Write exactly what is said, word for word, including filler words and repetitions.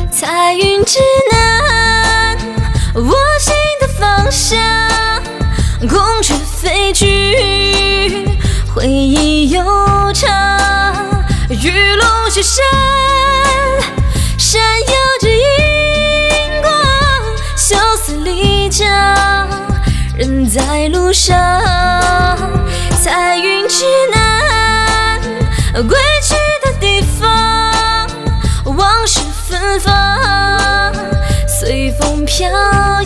彩云之南，我心的方向。空雀飞去，回忆悠长。玉龙雪山，闪耀着银光。修斯离江，人在路上。彩云之南，归去的地方，往事芬芳，随风飘。